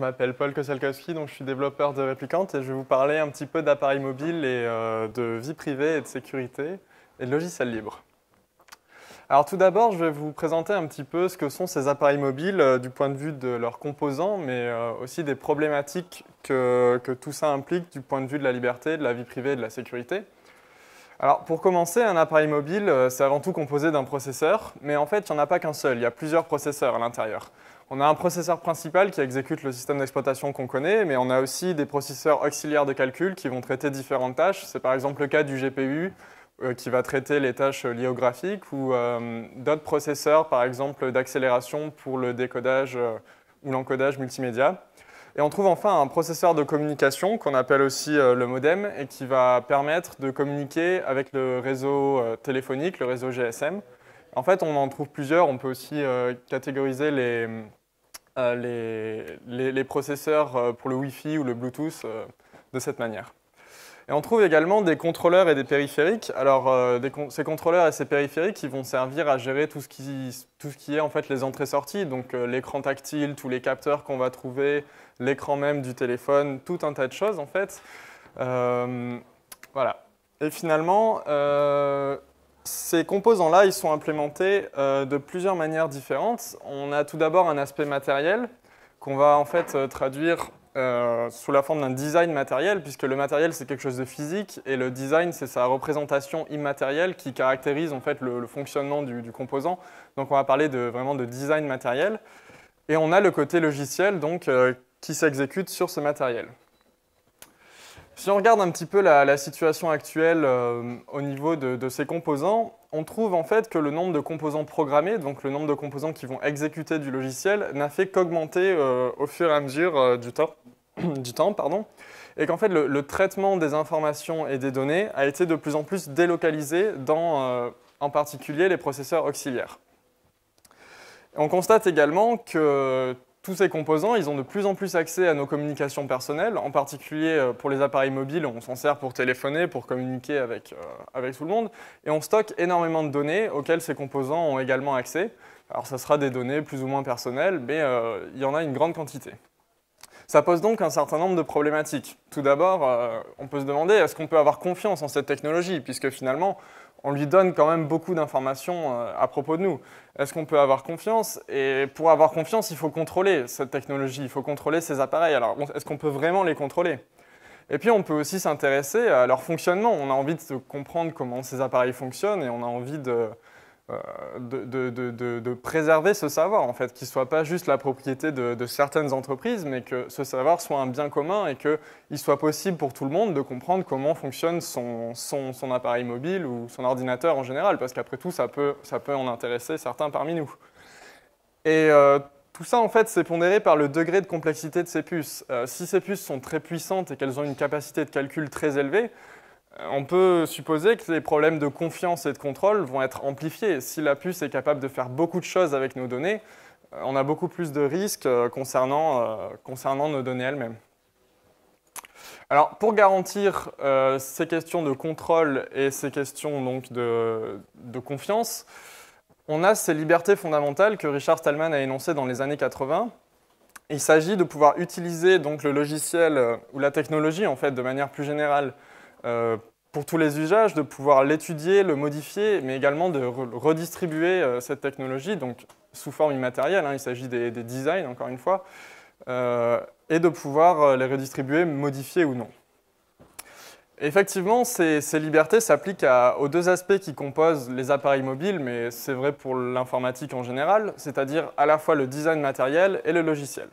Je m'appelle Paul Kosalkowski, donc je suis développeur de Replicant et je vais vous parler un petit peu d'appareils mobiles et de vie privée et de sécurité et de logiciels libres. Alors tout d'abord, je vais vous présenter un petit peu ce que sont ces appareils mobiles du point de vue de leurs composants, mais aussi des problématiques que tout ça implique du point de vue de la liberté, de la vie privée et de la sécurité. Alors pour commencer, un appareil mobile, c'est avant tout composé d'un processeur, mais en fait, il n'y en a pas qu'un seul, il y a plusieurs processeurs à l'intérieur. On a un processeur principal qui exécute le système d'exploitation qu'on connaît, mais on a aussi des processeurs auxiliaires de calcul qui vont traiter différentes tâches. C'est par exemple le cas du GPU qui va traiter les tâches liées au graphique ou d'autres processeurs, par exemple d'accélération pour le décodage ou l'encodage multimédia. Et on trouve enfin un processeur de communication qu'on appelle aussi le modem et qui va permettre de communiquer avec le réseau téléphonique, le réseau GSM. En fait, on en trouve plusieurs. On peut aussi catégoriser les processeurs pour le Wi-Fi ou le Bluetooth de cette manière. Et on trouve également des contrôleurs et des périphériques. Alors, ces contrôleurs et ces périphériques, ils vont servir à gérer tout ce qui est en fait les entrées-sorties, donc l'écran tactile, tous les capteurs qu'on va trouver, l'écran même du téléphone, tout un tas de choses en fait. Voilà. Et finalement, ces composants-là, ils sont implémentés de plusieurs manières différentes. On a tout d'abord un aspect matériel qu'on va en fait traduire sous la forme d'un design matériel, puisque le matériel c'est quelque chose de physique et le design c'est sa représentation immatérielle qui caractérise en fait le fonctionnement du composant. Donc on va parler vraiment de design matériel. Et on a le côté logiciel donc, qui s'exécute sur ce matériel. Si on regarde un petit peu la situation actuelle au niveau de ces composants, on trouve en fait que le nombre de composants programmés, donc le nombre de composants qui vont exécuter du logiciel, n'a fait qu'augmenter au fur et à mesure du temps, et qu'en fait le traitement des informations et des données a été de plus en plus délocalisé dans en particulier les processeurs auxiliaires. On constate également que tous ces composants, ils ont de plus en plus accès à nos communications personnelles, en particulier pour les appareils mobiles, on s'en sert pour téléphoner, pour communiquer avec tout le monde, et on stocke énormément de données auxquelles ces composants ont également accès. Alors ça sera des données plus ou moins personnelles, mais il y en a une grande quantité. Ça pose donc un certain nombre de problématiques. Tout d'abord, on peut se demander, est-ce qu'on peut avoir confiance en cette technologie, puisque finalement, on lui donne quand même beaucoup d'informations à propos de nous. Est-ce qu'on peut avoir confiance? Et pour avoir confiance, il faut contrôler cette technologie, il faut contrôler ces appareils. Alors, est-ce qu'on peut vraiment les contrôler? Et puis, on peut aussi s'intéresser à leur fonctionnement. On a envie de comprendre comment ces appareils fonctionnent et on a envie de préserver ce savoir, en fait, qu'il ne soit pas juste la propriété de certaines entreprises, mais que ce savoir soit un bien commun et qu'il soit possible pour tout le monde de comprendre comment fonctionne son appareil mobile ou son ordinateur en général, parce qu'après tout, ça peut en intéresser certains parmi nous. Et tout ça, en fait, c'est pondéré par le degré de complexité de ces puces. Si ces puces sont très puissantes et qu'elles ont une capacité de calcul très élevée, on peut supposer que les problèmes de confiance et de contrôle vont être amplifiés. Si la puce est capable de faire beaucoup de choses avec nos données, on a beaucoup plus de risques concernant nos données elles-mêmes. Alors, pour garantir ces questions de contrôle et ces questions donc, de confiance, on a ces libertés fondamentales que Richard Stallman a énoncées dans les années 80. Il s'agit de pouvoir utiliser donc, le logiciel ou la technologie en fait, de manière plus générale pour tous les usages, de pouvoir l'étudier, le modifier, mais également de redistribuer cette technologie, donc sous forme immatérielle, il s'agit des designs, encore une fois, et de pouvoir les redistribuer, modifier ou non. Effectivement, ces libertés s'appliquent aux deux aspects qui composent les appareils mobiles, mais c'est vrai pour l'informatique en général, c'est-à-dire à la fois le design matériel et le logiciel.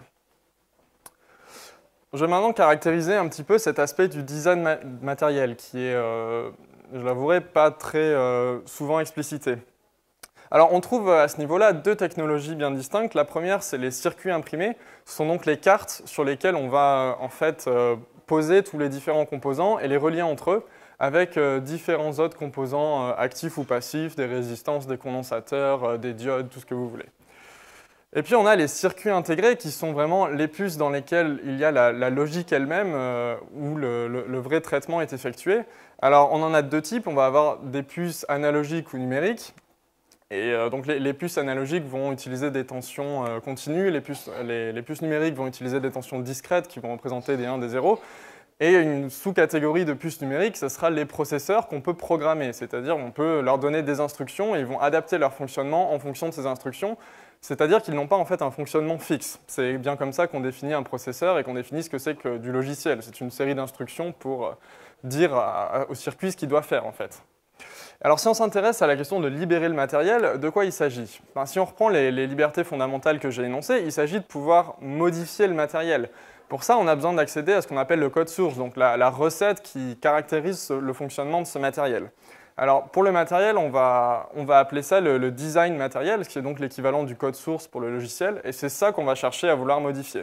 Je vais maintenant caractériser un petit peu cet aspect du design matériel qui est, je l'avouerai, pas très souvent explicité. Alors on trouve à ce niveau-là deux technologies bien distinctes. La première, c'est les circuits imprimés. Ce sont donc les cartes sur lesquelles on va en fait poser tous les différents composants et les relier entre eux avec différents autres composants actifs ou passifs, des résistances, des condensateurs, des diodes, tout ce que vous voulez. Et puis on a les circuits intégrés qui sont vraiment les puces dans lesquelles il y a la logique elle-même où le vrai traitement est effectué. Alors on en a deux types, on va avoir des puces analogiques ou numériques. Et donc les puces analogiques vont utiliser des tensions continues, les puces numériques vont utiliser des tensions discrètes qui vont représenter des 1, des 0. Et une sous-catégorie de puces numériques, ce sera les processeurs qu'on peut programmer, c'est-à-dire on peut leur donner des instructions et ils vont adapter leur fonctionnement en fonction de ces instructions, c'est-à-dire qu'ils n'ont pas en fait un fonctionnement fixe. C'est bien comme ça qu'on définit un processeur et qu'on définit ce que c'est que du logiciel. C'est une série d'instructions pour dire au circuit ce qu'il doit faire en fait. Alors si on s'intéresse à la question de libérer le matériel, de quoi il s'agit? Si on reprend les libertés fondamentales que j'ai énoncées, il s'agit de pouvoir modifier le matériel. Pour ça, on a besoin d'accéder à ce qu'on appelle le code source, donc la recette qui caractérise le fonctionnement de ce matériel. Alors pour le matériel, on va appeler ça le design matériel, ce qui est donc l'équivalent du code source pour le logiciel, et c'est ça qu'on va chercher à vouloir modifier.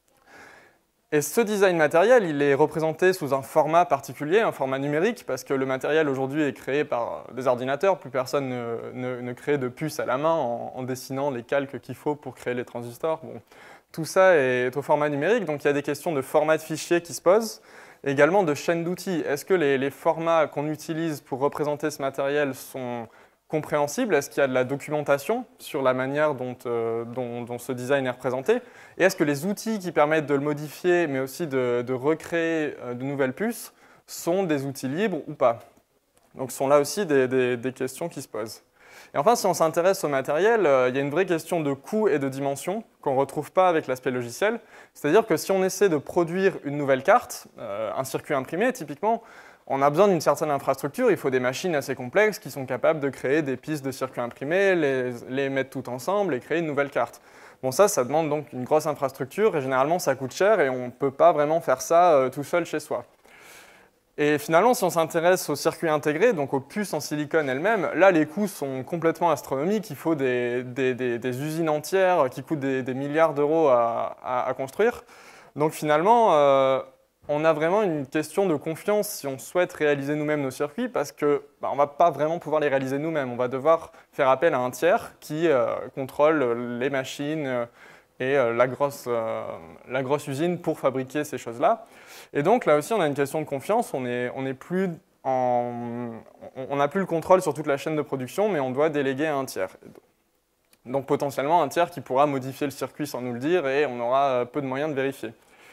Et ce design matériel, il est représenté sous un format particulier, un format numérique, parce que le matériel aujourd'hui est créé par des ordinateurs, plus personne ne crée de puces à la main en dessinant les calques qu'il faut pour créer les transistors. Bon, tout ça est au format numérique, donc il y a des questions de format de fichier qui se posent, et également de chaîne d'outils. Est-ce que les formats qu'on utilise pour représenter ce matériel sont compréhensible? Est-ce qu'il y a de la documentation sur la manière dont ce design est représenté? Et est-ce que les outils qui permettent de le modifier, mais aussi de recréer de nouvelles puces, sont des outils libres ou pas? Donc ce sont là aussi des questions qui se posent. Et enfin, si on s'intéresse au matériel, il y a une vraie question de coût et de dimension qu'on ne retrouve pas avec l'aspect logiciel. C'est-à-dire que si on essaie de produire une nouvelle carte, un circuit imprimé typiquement, on a besoin d'une certaine infrastructure, il faut des machines assez complexes qui sont capables de créer des pistes de circuits imprimés, les mettre toutes ensemble et créer une nouvelle carte. Bon, ça demande donc une grosse infrastructure et généralement ça coûte cher et on ne peut pas vraiment faire ça tout seul chez soi. Et finalement, si on s'intéresse aux circuits intégrés, donc aux puces en silicone elles-mêmes, là les coûts sont complètement astronomiques, il faut des usines entières qui coûtent des milliards d'euros à construire. Donc finalement, on a vraiment une question de confiance si on souhaite réaliser nous-mêmes nos circuits parce qu'on ne va pas vraiment pouvoir les réaliser nous-mêmes. On va devoir faire appel à un tiers qui contrôle les machines et la grosse usine pour fabriquer ces choses-là. Et donc là aussi, on a une question de confiance. On n'a plus le contrôle sur toute la chaîne de production, mais on doit déléguer à un tiers. Donc potentiellement un tiers qui pourra modifier le circuit sans nous le dire et on aura peu de moyens de vérifier.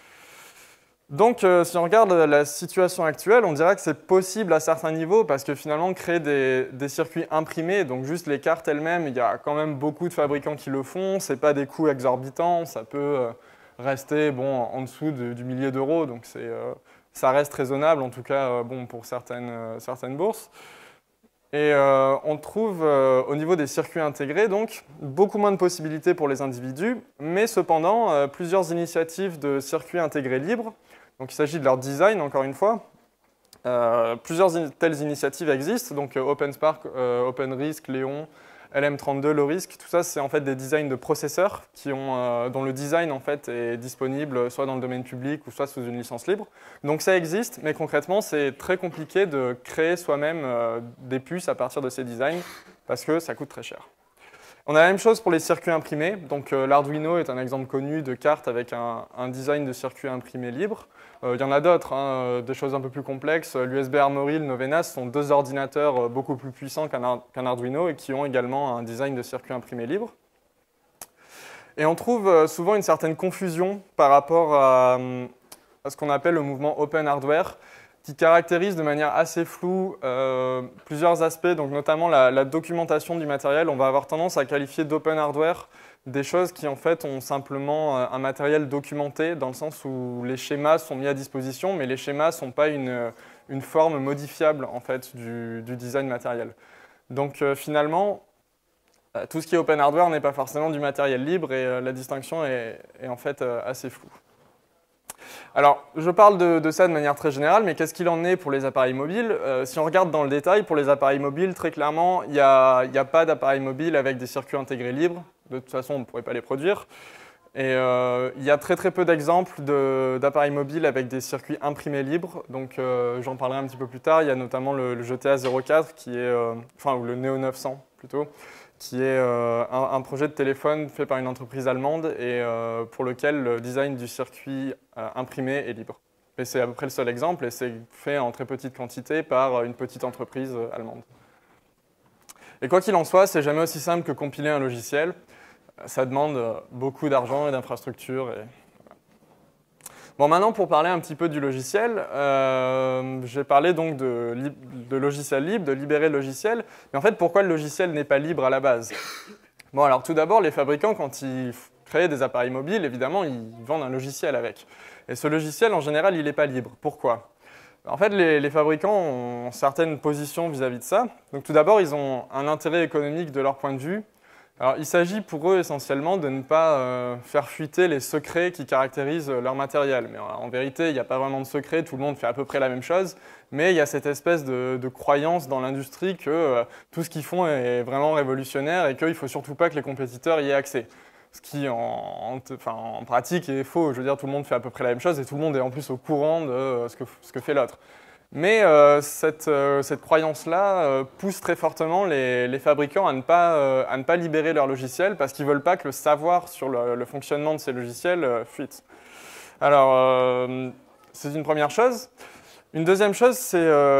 Donc, si on regarde la situation actuelle, on dirait que c'est possible à certains niveaux parce que finalement, créer des circuits imprimés, donc juste les cartes elles-mêmes, il y a quand même beaucoup de fabricants qui le font. Ce n'est pas des coûts exorbitants, ça peut rester en dessous du millier d'euros, donc ça reste raisonnable, en tout cas pour certaines bourses. Et on trouve au niveau des circuits intégrés donc beaucoup moins de possibilités pour les individus, mais cependant plusieurs initiatives de circuits intégrés libres. Donc il s'agit de leur design encore une fois. Plusieurs telles initiatives existent, donc OpenSpark, OpenRISC, Léon, LM32, LORISC, tout ça c'est en fait des designs de processeurs dont le design en fait est disponible soit dans le domaine public ou soit sous une licence libre. Donc ça existe, mais concrètement c'est très compliqué de créer soi-même des puces à partir de ces designs parce que ça coûte très cher. On a la même chose pour les circuits imprimés. Donc l'Arduino est un exemple connu de carte avec un design de circuit imprimé libre. Il y en a d'autres, des choses un peu plus complexes. L'USB Armory, le Novena, sont deux ordinateurs beaucoup plus puissants qu'un Arduino et qui ont également un design de circuit imprimé libre. Et on trouve souvent une certaine confusion par rapport à ce qu'on appelle le mouvement Open Hardware, qui caractérise de manière assez floue plusieurs aspects, donc notamment la documentation du matériel. On va avoir tendance à qualifier d'open hardware des choses qui en fait ont simplement un matériel documenté, dans le sens où les schémas sont mis à disposition, mais les schémas ne sont pas une forme modifiable en fait, du design matériel. Donc finalement, tout ce qui est open hardware n'est pas forcément du matériel libre et la distinction est en fait assez floue. Alors, je parle de ça de manière très générale, mais qu'est-ce qu'il en est pour les appareils mobiles? Si on regarde dans le détail, pour les appareils mobiles, très clairement, il n'y a pas d'appareil mobile avec des circuits intégrés libres. De toute façon, on ne pourrait pas les produire. Et il y a très très peu d'exemples d'appareils mobiles avec des circuits imprimés libres. Donc, j'en parlerai un petit peu plus tard. Il y a notamment le GTA 04, ou le Neo 900 plutôt, qui est un projet de téléphone fait par une entreprise allemande et pour lequel le design du circuit imprimé est libre. Et c'est à peu près le seul exemple et c'est fait en très petite quantité par une petite entreprise allemande. Et quoi qu'il en soit, c'est jamais aussi simple que compiler un logiciel. Ça demande beaucoup d'argent et d'infrastructures. Bon, maintenant, pour parler un petit peu du logiciel, j'ai parlé donc de logiciel libre, de libérer le logiciel. Mais en fait, pourquoi le logiciel n'est pas libre à la base? Bon, alors tout d'abord, les fabricants, quand ils créent des appareils mobiles, évidemment, ils vendent un logiciel avec. Et ce logiciel, en général, il n'est pas libre. Pourquoi? En fait, les fabricants ont certaines positions vis-à-vis de ça. Donc tout d'abord, ils ont un intérêt économique de leur point de vue. Alors, il s'agit pour eux essentiellement de ne pas faire fuiter les secrets qui caractérisent leur matériel. Mais en vérité, il n'y a pas vraiment de secret, tout le monde fait à peu près la même chose. Mais il y a cette espèce de croyance dans l'industrie que tout ce qu'ils font est vraiment révolutionnaire et qu'il ne faut surtout pas que les compétiteurs y aient accès. Ce qui, en pratique, est faux. Je veux dire, tout le monde fait à peu près la même chose et tout le monde est en plus au courant de ce que fait l'autre. Mais cette croyance-là pousse très fortement les fabricants à ne pas libérer leur logiciel parce qu'ils ne veulent pas que le savoir sur le fonctionnement de ces logiciels fuite. Alors, c'est une première chose. Une deuxième chose, c'est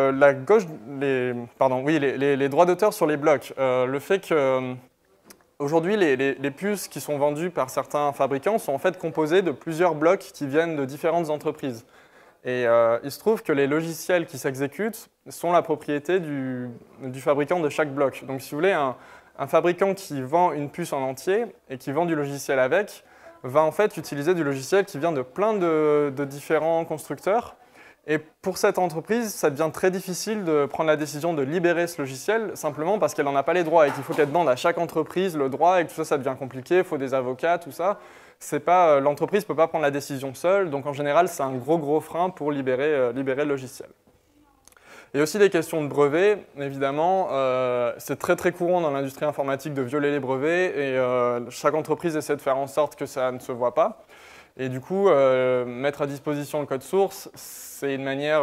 les droits d'auteur sur les blocs. Le fait que aujourd'hui, les puces qui sont vendues par certains fabricants sont en fait composées de plusieurs blocs qui viennent de différentes entreprises. Et il se trouve que les logiciels qui s'exécutent sont la propriété du fabricant de chaque bloc. Donc si vous voulez, un fabricant qui vend une puce en entier et qui vend du logiciel avec, va en fait utiliser du logiciel qui vient de plein de différents constructeurs. Et pour cette entreprise, ça devient très difficile de prendre la décision de libérer ce logiciel simplement parce qu'elle n'en a pas les droits et qu'il faut qu'elle demande à chaque entreprise le droit et que tout ça, ça devient compliqué, il faut des avocats, tout ça. L'entreprise ne peut pas prendre la décision seule, donc en général, c'est un gros frein pour libérer le logiciel. Il y a aussi des questions de brevets, évidemment. C'est très courant dans l'industrie informatique de violer les brevets et chaque entreprise essaie de faire en sorte que ça ne se voit pas. Et du coup, mettre à disposition le code source, c'est une manière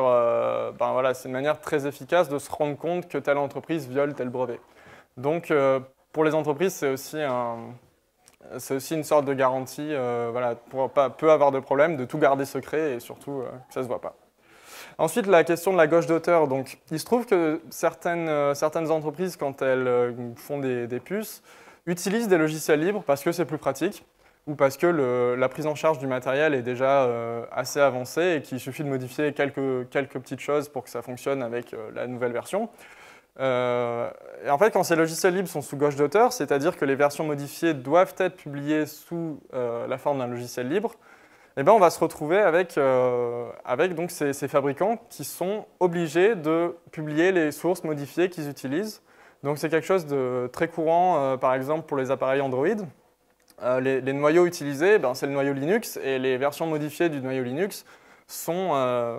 très efficace de se rendre compte que telle entreprise viole tel brevet. Donc, pour les entreprises, c'est aussi une sorte de garantie pour pas peu avoir de problème, de tout garder secret et surtout que ça ne se voit pas. Ensuite, la question de la gauche d'auteur. Donc, il se trouve que certaines entreprises, quand elles font des puces, utilisent des logiciels libres parce que c'est plus pratique ou parce que la prise en charge du matériel est déjà assez avancée et qu'il suffit de modifier quelques petites choses pour que ça fonctionne avec la nouvelle version. Et en fait, quand ces logiciels libres sont sous gauche d'auteur, c'est-à-dire que les versions modifiées doivent être publiées sous la forme d'un logiciel libre, eh ben, on va se retrouver avec donc ces fabricants qui sont obligés de publier les sources modifiées qu'ils utilisent. Donc c'est quelque chose de très courant, par exemple, pour les appareils Android. Les noyaux utilisés, ben, c'est le noyau Linux, et les versions modifiées du noyau Linux ces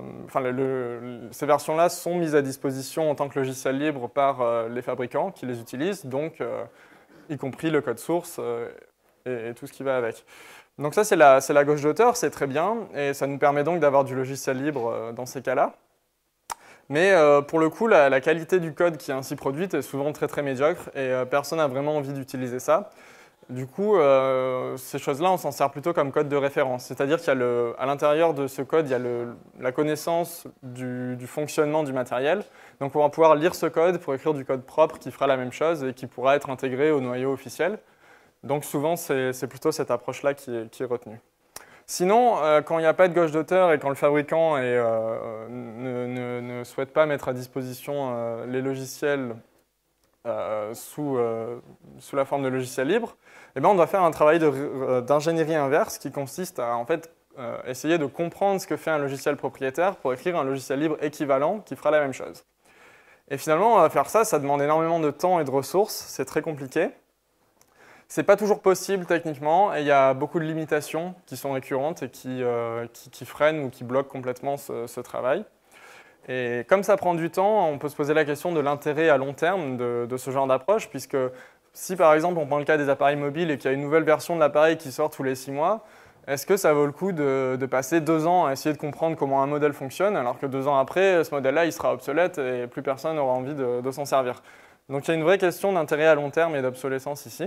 versions-là sont mises à disposition en tant que logiciel libre par les fabricants qui les utilisent, donc y compris le code source et tout ce qui va avec. Donc ça, c'est la gauche d'auteur, c'est très bien, et ça nous permet donc d'avoir du logiciel libre dans ces cas-là. Mais pour le coup, la qualité du code qui est ainsi produite est souvent très médiocre, et personne n'a vraiment envie d'utiliser ça. Du coup, ces choses-là, on s'en sert plutôt comme code de référence. C'est-à-dire qu'à l'intérieur de ce code, il y a la connaissance du fonctionnement du matériel. Donc on va pouvoir lire ce code pour écrire du code propre qui fera la même chose et qui pourra être intégré au noyau officiel. Donc souvent, c'est plutôt cette approche-là qui est retenue. Sinon, quand il n'y a pas de gauche d'auteur et quand le fabricant ne souhaite pas mettre à disposition les logiciels sous la forme de logiciel libre, eh bien, on doit faire un travail d'ingénierie inverse qui consiste à en fait, essayer de comprendre ce que fait un logiciel propriétaire pour écrire un logiciel libre équivalent qui fera la même chose. Et finalement, faire ça, ça demande énormément de temps et de ressources, c'est très compliqué. C'est pas toujours possible techniquement et il y a beaucoup de limitations qui sont récurrentes et qui freinent ou qui bloquent complètement ce travail. Et comme ça prend du temps, on peut se poser la question de l'intérêt à long terme de ce genre d'approche, puisque si par exemple on prend le cas des appareils mobiles et qu'il y a une nouvelle version de l'appareil qui sort tous les 6 mois, est-ce que ça vaut le coup de passer 2 ans à essayer de comprendre comment un modèle fonctionne, alors que 2 ans après, ce modèle-là, il sera obsolète et plus personne n'aura envie de s'en servir. Donc il y a une vraie question d'intérêt à long terme et d'obsolescence ici.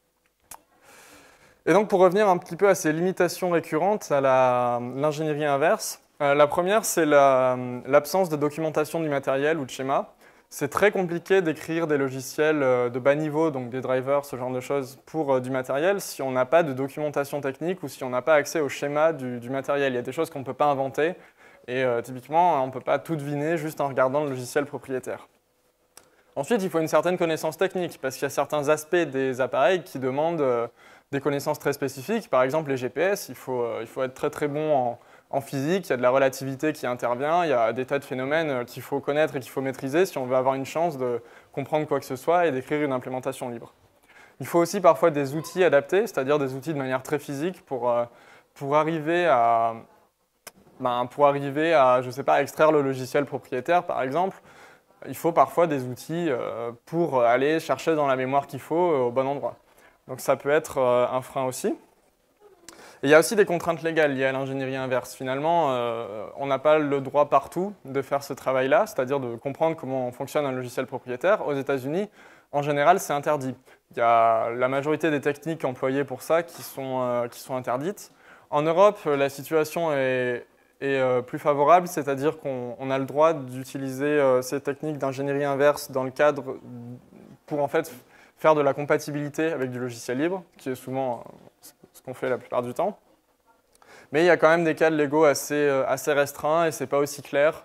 Et donc pour revenir un petit peu à ces limitations récurrentes à l'ingénierie inverse, la première, c'est l'absence de documentation du matériel ou de schéma. C'est très compliqué d'écrire des logiciels de bas niveau, donc des drivers, ce genre de choses, pour du matériel, si on n'a pas de documentation technique ou si on n'a pas accès au schéma du matériel. Il y a des choses qu'on ne peut pas inventer, et typiquement, on ne peut pas tout deviner juste en regardant le logiciel propriétaire. Ensuite, il faut une certaine connaissance technique, parce qu'il y a certains aspects des appareils qui demandent des connaissances très spécifiques. Par exemple, les GPS, il faut être très très bon en physique, il y a de la relativité qui intervient, il y a des tas de phénomènes qu'il faut connaître et qu'il faut maîtriser si on veut avoir une chance de comprendre quoi que ce soit et d'écrire une implémentation libre. Il faut aussi parfois des outils adaptés, c'est-à-dire des outils de manière très physique pour arriver à, je ne sais pas, extraire le logiciel propriétaire, par exemple. Il faut parfois des outils pour aller chercher dans la mémoire qu'il faut au bon endroit. Donc ça peut être un frein aussi. Et il y a aussi des contraintes légales liées à l'ingénierie inverse. Finalement, on n'a pas le droit partout de faire ce travail-là, c'est-à-dire de comprendre comment fonctionne un logiciel propriétaire. Aux États-Unis, en général, c'est interdit. Il y a la majorité des techniques employées pour ça qui sont interdites. En Europe, la situation est plus favorable, c'est-à-dire qu'on a le droit d'utiliser ces techniques d'ingénierie inverse dans le cadre pour en fait faire de la compatibilité avec du logiciel libre, qui est souvent ce qu'on fait la plupart du temps. Mais il y a quand même des cadres légaux assez restreints et c'est pas aussi clair.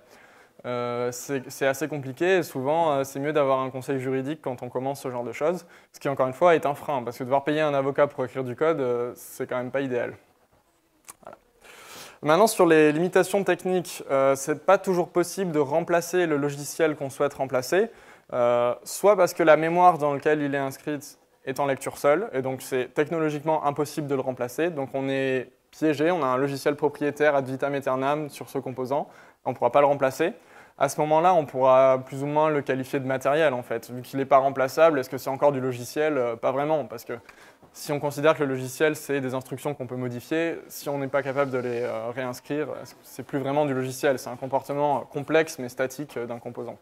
C'est assez compliqué et souvent c'est mieux d'avoir un conseil juridique quand on commence ce genre de choses, ce qui encore une fois est un frein, parce que devoir payer un avocat pour écrire du code, c'est quand même pas idéal. Voilà. Maintenant, sur les limitations techniques, c'est pas toujours possible de remplacer le logiciel qu'on souhaite remplacer, soit parce que la mémoire dans laquelle il est inscrit est en lecture seule, et donc c'est technologiquement impossible de le remplacer, donc on est piégé, on a un logiciel propriétaire ad vitam aeternam sur ce composant, on ne pourra pas le remplacer. À ce moment-là, on pourra plus ou moins le qualifier de matériel, en fait. Vu qu'il n'est pas remplaçable, est-ce que c'est encore du logiciel? Pas vraiment, parce que si on considère que le logiciel, c'est des instructions qu'on peut modifier, si on n'est pas capable de les réinscrire, c'est plus vraiment du logiciel, c'est un comportement complexe mais statique d'un composant.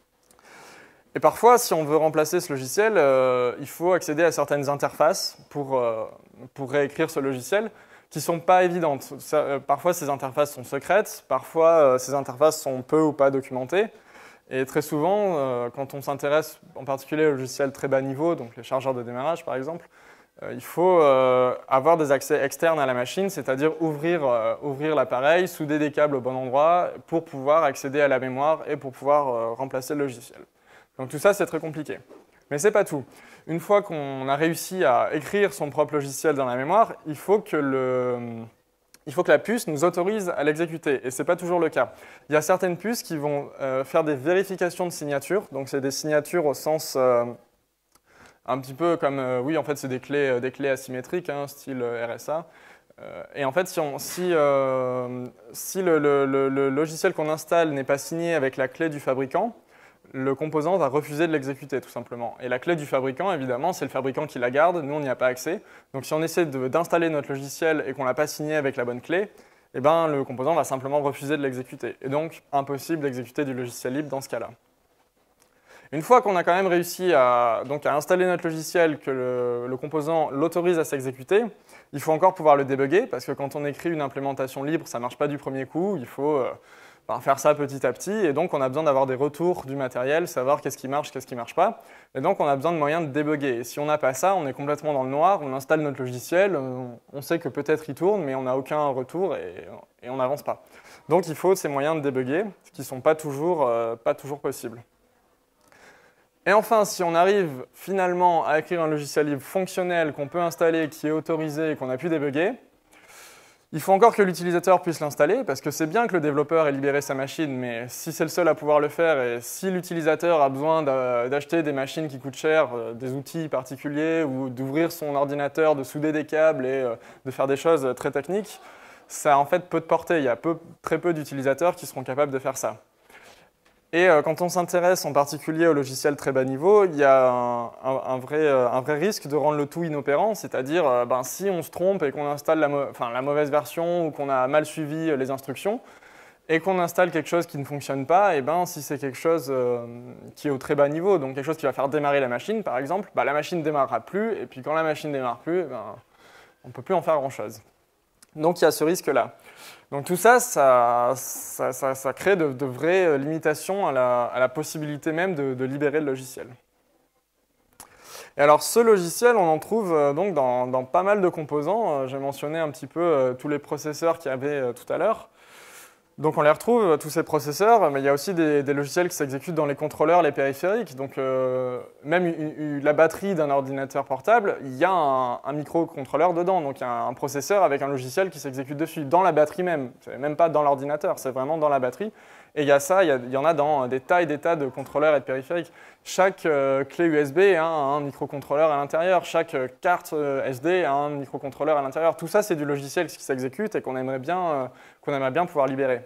Et parfois, si on veut remplacer ce logiciel, il faut accéder à certaines interfaces pour réécrire ce logiciel, qui ne sont pas évidentes. Parfois, ces interfaces sont secrètes, parfois, ces interfaces sont peu ou pas documentées. Et très souvent, quand on s'intéresse en particulier aux logiciels très bas niveau, donc les chargeurs de démarrage par exemple, il faut avoir des accès externes à la machine, c'est-à-dire ouvrir l'appareil, souder des câbles au bon endroit pour pouvoir accéder à la mémoire et pour pouvoir remplacer le logiciel. Donc tout ça, c'est très compliqué. Mais ce n'est pas tout. Une fois qu'on a réussi à écrire son propre logiciel dans la mémoire, il faut que la puce nous autorise à l'exécuter. Et ce n'est pas toujours le cas. Il y a certaines puces qui vont faire des vérifications de signatures. Donc c'est des signatures au sens un petit peu comme, oui, en fait, c'est des clés asymétriques, hein, style RSA. Et en fait, si le logiciel qu'on installe n'est pas signé avec la clé du fabricant, le composant va refuser de l'exécuter, tout simplement. Et la clé du fabricant, évidemment, c'est le fabricant qui la garde, nous, on n'y a pas accès. Donc si on essaie d'installer notre logiciel et qu'on ne l'a pas signé avec la bonne clé, eh ben, le composant va simplement refuser de l'exécuter. Et donc, impossible d'exécuter du logiciel libre dans ce cas-là. Une fois qu'on a quand même réussi à installer notre logiciel, que le composant l'autorise à s'exécuter, il faut encore pouvoir le débugger, parce que quand on écrit une implémentation libre, ça ne marche pas du premier coup, il faut faire ça petit à petit, et donc on a besoin d'avoir des retours du matériel, savoir qu'est-ce qui marche, qu'est-ce qui ne marche pas, et donc on a besoin de moyens de débugger. Et si on n'a pas ça, on est complètement dans le noir, on installe notre logiciel, on sait que peut-être il tourne, mais on n'a aucun retour et on n'avance pas. Donc il faut ces moyens de débugger, ce qui ne sont pas toujours possibles. Et enfin, si on arrive finalement à écrire un logiciel libre fonctionnel qu'on peut installer, qui est autorisé et qu'on a pu débugger, il faut encore que l'utilisateur puisse l'installer, parce que c'est bien que le développeur ait libéré sa machine, mais si c'est le seul à pouvoir le faire, et si l'utilisateur a besoin d'acheter des machines qui coûtent cher, des outils particuliers, ou d'ouvrir son ordinateur, de souder des câbles et de faire des choses très techniques, ça a en fait peu de portée. Il y a très peu d'utilisateurs qui seront capables de faire ça. Et quand on s'intéresse en particulier au logiciel très bas niveau, il y a un vrai risque de rendre le tout inopérant, c'est-à-dire si on se trompe et qu'on installe la mauvaise version ou qu'on a mal suivi les instructions et qu'on installe quelque chose qui ne fonctionne pas, et si c'est quelque chose qui est au très bas niveau, donc quelque chose qui va faire démarrer la machine par exemple, la machine ne démarrera plus, et puis quand la machine ne démarre plus, on ne peut plus en faire grand-chose. Donc il y a ce risque-là. Donc tout ça, ça crée de vraies limitations à la possibilité même de libérer le logiciel. Et alors ce logiciel, on en trouve donc dans pas mal de composants. J'ai mentionné un petit peu tous les processeurs qu'il y avait tout à l'heure. Donc on les retrouve, tous ces processeurs, mais il y a aussi des logiciels qui s'exécutent dans les contrôleurs, les périphériques. Donc même la batterie d'un ordinateur portable, il y a un microcontrôleur dedans. Donc il y a un processeur avec un logiciel qui s'exécute dessus, dans la batterie même. C'est même pas dans l'ordinateur, c'est vraiment dans la batterie. Et il y a ça, il y en a dans des tas et des tas de contrôleurs et de périphériques. Chaque clé USB a un microcontrôleur à l'intérieur, chaque carte SD a un microcontrôleur à l'intérieur. Tout ça, c'est du logiciel qui s'exécute et qu'on aimerait bien pouvoir libérer.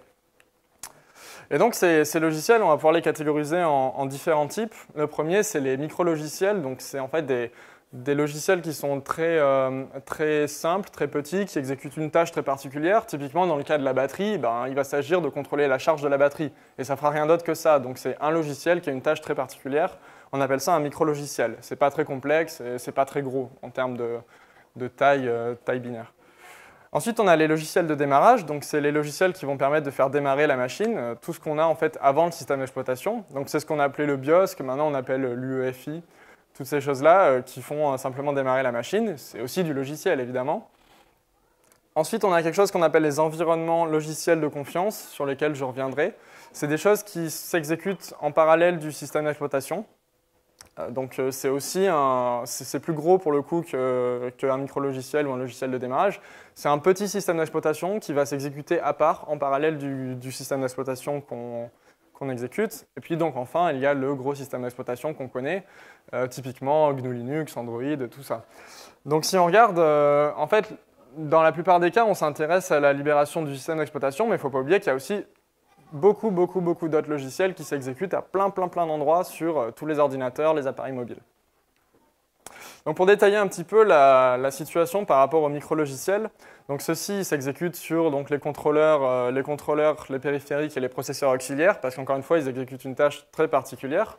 Et donc ces logiciels, on va pouvoir les catégoriser en différents types. Le premier, c'est les micro-logiciels. Donc c'est en fait des logiciels qui sont très simples, très petits, qui exécutent une tâche très particulière. Typiquement, dans le cas de la batterie, il va s'agir de contrôler la charge de la batterie. Et ça ne fera rien d'autre que ça. Donc c'est un logiciel qui a une tâche très particulière. On appelle ça un micro-logiciel. Ce n'est pas très complexe et ce n'est pas très gros en termes de taille binaire. Ensuite, on a les logiciels de démarrage. Donc c'est les logiciels qui vont permettre de faire démarrer la machine, tout ce qu'on a en fait avant le système d'exploitation. Donc c'est ce qu'on a appelé le BIOS, que maintenant on appelle l'UEFI. Toutes ces choses-là qui font simplement démarrer la machine. C'est aussi du logiciel, évidemment. Ensuite, on a quelque chose qu'on appelle les environnements logiciels de confiance, sur lesquels je reviendrai. C'est des choses qui s'exécutent en parallèle du système d'exploitation. Donc c'est plus gros pour le coup qu'un micro-logiciel ou un logiciel de démarrage. C'est un petit système d'exploitation qui va s'exécuter à part, en parallèle du système d'exploitation qu'on exécute. Et puis donc enfin, il y a le gros système d'exploitation qu'on connaît, typiquement GNU Linux, Android, tout ça. Donc si on regarde, en fait, dans la plupart des cas, on s'intéresse à la libération du système d'exploitation, mais il ne faut pas oublier qu'il y a aussi beaucoup d'autres logiciels qui s'exécutent à plein d'endroits sur tous les ordinateurs, les appareils mobiles. Donc pour détailler un petit peu la situation par rapport aux micro-logiciels, donc ceux-ci s'exécutent sur donc, les contrôleurs, les périphériques et les processeurs auxiliaires, parce qu'encore une fois, ils exécutent une tâche très particulière.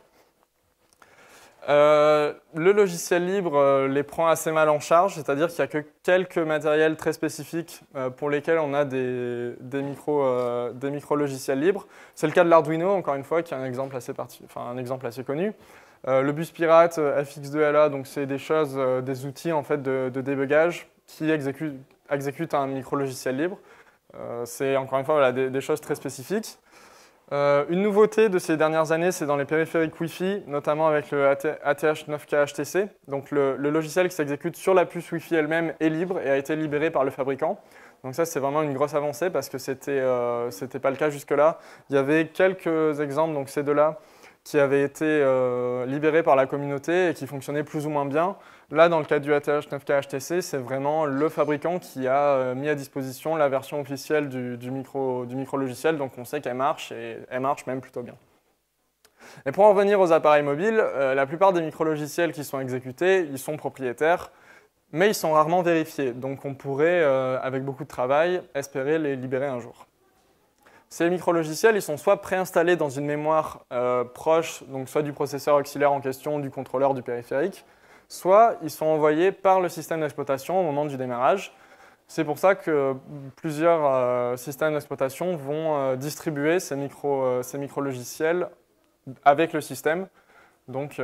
Le logiciel libre les prend assez mal en charge, c'est-à-dire qu'il n'y a que quelques matériels très spécifiques pour lesquels on a des micro-logiciels libres. C'est le cas de l'Arduino, encore une fois, qui est un exemple assez connu. Le bus pirate, FX2LA, donc c'est des outils en fait, de débugage qui exécutent un micro-logiciel libre. C'est encore une fois voilà, des choses très spécifiques. Une nouveauté de ces dernières années, c'est dans les périphériques Wi-Fi, notamment avec le ATH9K HTC. Donc le logiciel qui s'exécute sur la puce Wi-Fi elle-même est libre et a été libéré par le fabricant. Donc ça, c'est vraiment une grosse avancée parce que c'était pas le cas jusque-là. Il y avait quelques exemples, donc ces deux-là, qui avaient été libérés par la communauté et qui fonctionnaient plus ou moins bien. Là, dans le cas du ATH9K HTC, c'est vraiment le fabricant qui a mis à disposition la version officielle du micro-logiciel, donc on sait qu'elle marche, et elle marche même plutôt bien. Et pour en revenir aux appareils mobiles, la plupart des micro-logiciels qui sont exécutés, ils sont propriétaires, mais ils sont rarement vérifiés, donc on pourrait, avec beaucoup de travail, espérer les libérer un jour. Ces micro-logiciels, ils sont soit préinstallés dans une mémoire proche, donc soit du processeur auxiliaire en question, du contrôleur, du périphérique, soit ils sont envoyés par le système d'exploitation au moment du démarrage. C'est pour ça que plusieurs systèmes d'exploitation vont distribuer ces micro-logiciels avec le système. Donc,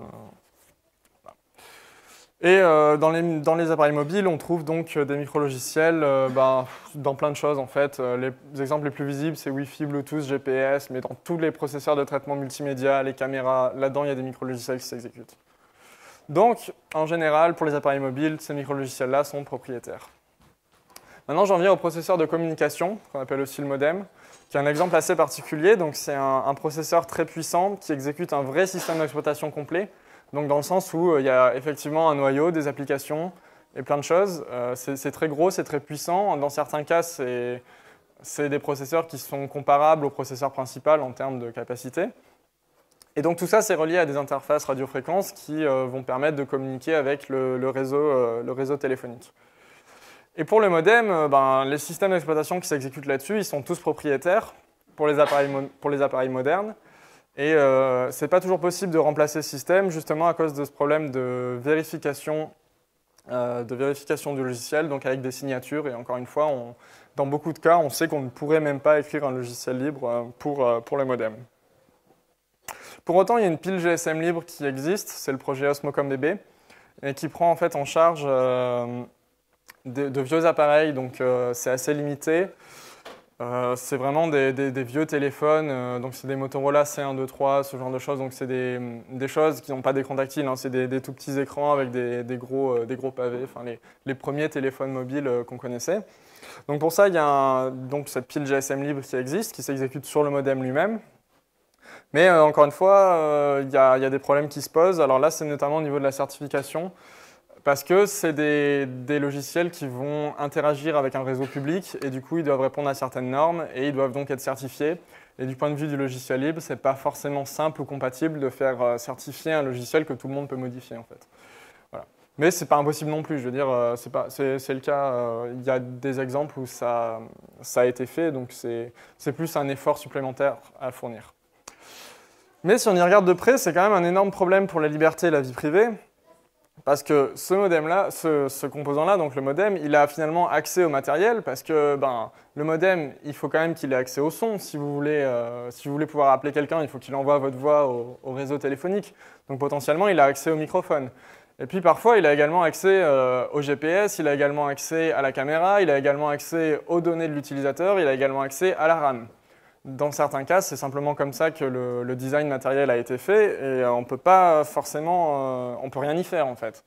dans les appareils mobiles, on trouve donc des micro-logiciels dans plein de choses en fait. Les exemples les plus visibles, c'est Wi-Fi, Bluetooth, GPS, mais dans tous les processeurs de traitement multimédia, les caméras, là-dedans, il y a des micro-logiciels qui s'exécutent. Donc, en général, pour les appareils mobiles, ces micro-logiciels-là sont propriétaires. Maintenant, j'en viens au processeur de communication, qu'on appelle aussi le modem, qui est un exemple assez particulier. Donc, c'est un processeur très puissant qui exécute un vrai système d'exploitation complet. Donc, dans le sens où il y a effectivement un noyau, des applications et plein de choses. C'est très gros, c'est très puissant. Dans certains cas, c'est des processeurs qui sont comparables au processeur principal en termes de capacité. Et donc tout ça, c'est relié à des interfaces radiofréquences qui vont permettre de communiquer avec le réseau téléphonique. Et pour le modem, les systèmes d'exploitation qui s'exécutent là-dessus, ils sont tous propriétaires pour les appareils modernes. Et ce n'est pas toujours possible de remplacer ce système, justement à cause de ce problème de vérification du logiciel, donc avec des signatures. Et encore une fois, dans beaucoup de cas, on sait qu'on ne pourrait même pas écrire un logiciel libre pour le modem. Pour autant, il y a une pile GSM libre qui existe, c'est le projet Osmocom DB, et qui prend en fait en charge de vieux appareils, donc c'est assez limité. C'est vraiment des vieux téléphones, donc c'est des Motorola C123, ce genre de choses, donc c'est des choses qui n'ont pas d'écran tactile, hein, c'est des tout petits écrans avec des gros pavés, enfin les premiers téléphones mobiles qu'on connaissait. Donc pour ça, il y a donc cette pile GSM libre qui existe, qui s'exécute sur le modem lui-même. Mais encore une fois, il y a des problèmes qui se posent. Alors là, c'est notamment au niveau de la certification, parce que c'est des logiciels qui vont interagir avec un réseau public, et du coup, ils doivent répondre à certaines normes, et ils doivent donc être certifiés. Et du point de vue du logiciel libre, ce n'est pas forcément simple ou compatible de faire certifier un logiciel que tout le monde peut modifier, en fait. Voilà. Mais ce n'est pas impossible non plus, je veux dire, c'est le cas, il y a des exemples où ça a été fait, donc c'est plus un effort supplémentaire à fournir. Mais si on y regarde de près, c'est quand même un énorme problème pour la liberté et la vie privée, parce que ce modem-là, ce composant-là, donc le modem, il a finalement accès au matériel, parce que le modem, il faut quand même qu'il ait accès au son. Si vous voulez pouvoir appeler quelqu'un, il faut qu'il envoie votre voix au réseau téléphonique. Donc potentiellement, il a accès au microphone. Et puis parfois, il a également accès au GPS, il a également accès à la caméra, il a également accès aux données de l'utilisateur, il a également accès à la RAM. Dans certains cas, c'est simplement comme ça que le design matériel a été fait et on peut pas forcément, on peut rien y faire en fait.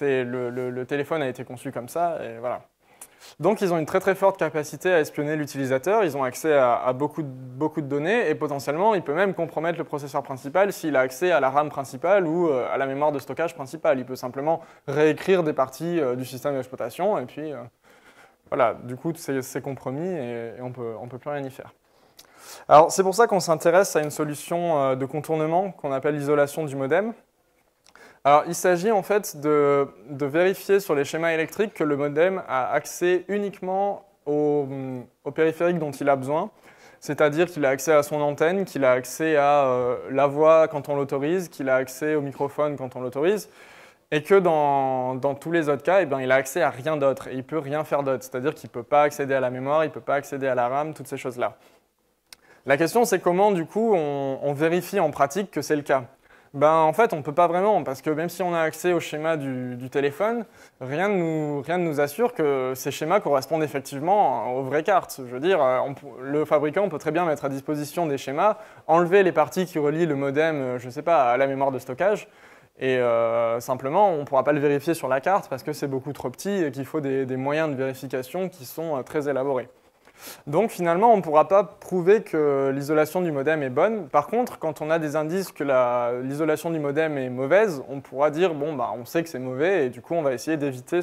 Le téléphone a été conçu comme ça et voilà. Donc ils ont une très très forte capacité à espionner l'utilisateur, ils ont accès à beaucoup de données et potentiellement il peut même compromettre le processeur principal s'il a accès à la RAM principale ou à la mémoire de stockage principale. Il peut simplement réécrire des parties du système d'exploitation et puis voilà, du coup c'est compromis et on peut plus rien y faire. Alors, c'est pour ça qu'on s'intéresse à une solution de contournement qu'on appelle l'isolation du modem. Alors, il s'agit en fait de vérifier sur les schémas électriques que le modem a accès uniquement au périphérique dont il a besoin, c'est-à-dire qu'il a accès à son antenne, qu'il a accès à la voix quand on l'autorise, qu'il a accès au microphone quand on l'autorise, et que dans tous les autres cas, il a accès à rien d'autre, et il ne peut rien faire d'autre, c'est-à-dire qu'il ne peut pas accéder à la mémoire, il ne peut pas accéder à la RAM, toutes ces choses-là. La question, c'est comment, du coup, on vérifie en pratique que c'est le cas. En fait, on ne peut pas vraiment, parce que même si on a accès au schéma du téléphone, rien ne nous assure que ces schémas correspondent effectivement aux vraies cartes. Je veux dire, le fabricant peut très bien mettre à disposition des schémas, enlever les parties qui relient le modem, je ne sais pas, à la mémoire de stockage, et simplement, on ne pourra pas le vérifier sur la carte parce que c'est beaucoup trop petit et qu'il faut des moyens de vérification qui sont très élaborés. Donc finalement, on ne pourra pas prouver que l'isolation du modem est bonne. Par contre, quand on a des indices que l'isolation du modem est mauvaise, on pourra dire, bon, on sait que c'est mauvais et du coup, on va essayer d'éviter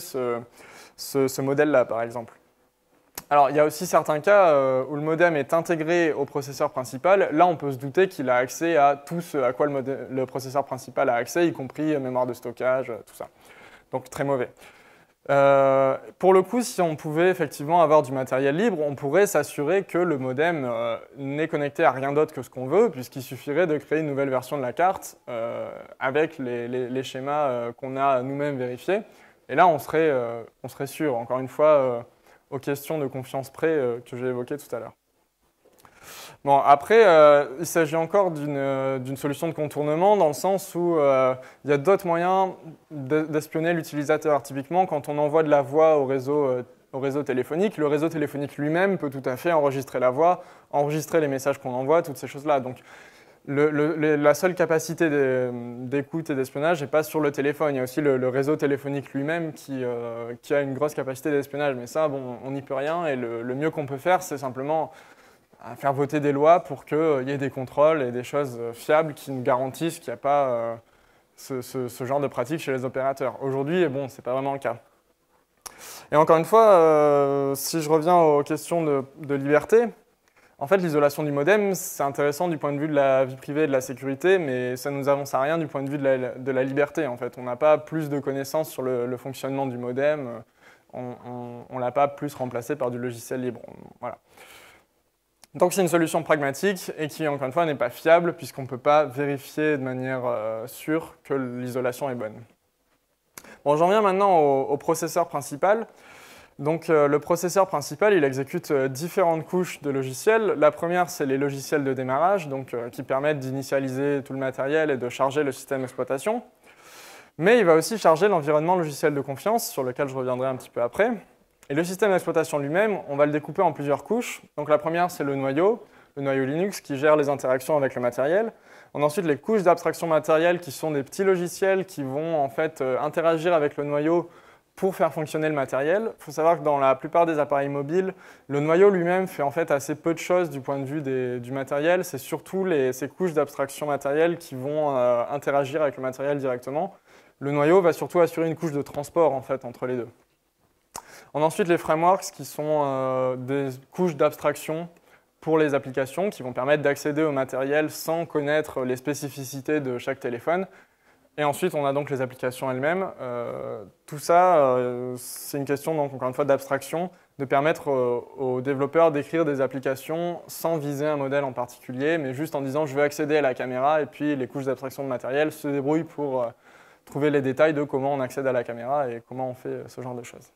ce modèle-là, par exemple. Alors, il y a aussi certains cas où le modem est intégré au processeur principal. Là, on peut se douter qu'il a accès à tout ce à quoi le processeur principal a accès, y compris mémoire de stockage, tout ça. Donc, très mauvais. Pour le coup, si on pouvait effectivement avoir du matériel libre, on pourrait s'assurer que le modem n'est connecté à rien d'autre que ce qu'on veut, puisqu'il suffirait de créer une nouvelle version de la carte avec les schémas qu'on a nous-mêmes vérifiés. Et là, on serait sûr, encore une fois, aux questions de confiance près que j'ai évoquées tout à l'heure. Bon, après, il s'agit encore d'une solution de contournement dans le sens où il y a d'autres moyens d'espionner l'utilisateur. Typiquement, quand on envoie de la voix au réseau téléphonique, le réseau téléphonique lui-même peut tout à fait enregistrer la voix, enregistrer les messages qu'on envoie, toutes ces choses-là. Donc, la seule capacité d'écoute et d'espionnage n'est pas sur le téléphone. Il y a aussi le réseau téléphonique lui-même qui a une grosse capacité d'espionnage. Mais ça, bon, on n'y peut rien. Et le mieux qu'on peut faire, c'est simplement à faire voter des lois pour qu'il y ait des contrôles et des choses fiables qui nous garantissent qu'il n'y a pas ce genre de pratique chez les opérateurs. Aujourd'hui, bon, ce n'est pas vraiment le cas. Et encore une fois, si je reviens aux questions de liberté, en fait, l'isolation du modem, c'est intéressant du point de vue de la vie privée et de la sécurité, mais ça ne nous avance à rien du point de vue de la liberté. En fait, on n'a pas plus de connaissances sur le fonctionnement du modem, on ne l'a pas plus remplacé par du logiciel libre. Voilà. Donc c'est une solution pragmatique et qui, encore une fois, n'est pas fiable puisqu'on ne peut pas vérifier de manière sûre que l'isolation est bonne. Bon, j'en viens maintenant au processeur principal. Donc le processeur principal, il exécute différentes couches de logiciels. La première, c'est les logiciels de démarrage, donc, qui permettent d'initialiser tout le matériel et de charger le système d'exploitation. Mais il va aussi charger l'environnement logiciel de confiance, sur lequel je reviendrai un petit peu après. Et le système d'exploitation lui-même, on va le découper en plusieurs couches. Donc la première, c'est le noyau Linux, qui gère les interactions avec le matériel. On a ensuite les couches d'abstraction matérielle, qui sont des petits logiciels qui vont en fait interagir avec le noyau pour faire fonctionner le matériel. Il faut savoir que dans la plupart des appareils mobiles, le noyau lui-même fait en fait assez peu de choses du point de vue du matériel. C'est surtout ces couches d'abstraction matérielle qui vont interagir avec le matériel directement. Le noyau va surtout assurer une couche de transport en fait, entre les deux. On a ensuite les frameworks qui sont des couches d'abstraction pour les applications qui vont permettre d'accéder au matériel sans connaître les spécificités de chaque téléphone. Et ensuite, on a donc les applications elles-mêmes. Tout ça, c'est une question, donc, encore une fois, d'abstraction, de permettre aux développeurs d'écrire des applications sans viser un modèle en particulier, mais juste en disant « je veux accéder à la caméra », et puis les couches d'abstraction de matériel se débrouillent pour trouver les détails de comment on accède à la caméra et comment on fait ce genre de choses.